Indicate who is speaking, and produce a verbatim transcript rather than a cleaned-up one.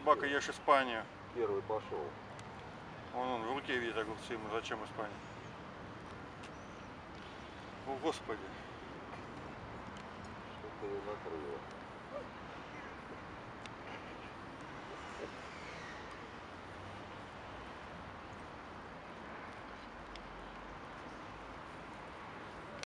Speaker 1: Собака ешь Испанию.
Speaker 2: Первый пошел.
Speaker 1: Вон он в руке видит огурцы, ему зачем Испания? О, Господи.
Speaker 2: Что-то ее накрыло.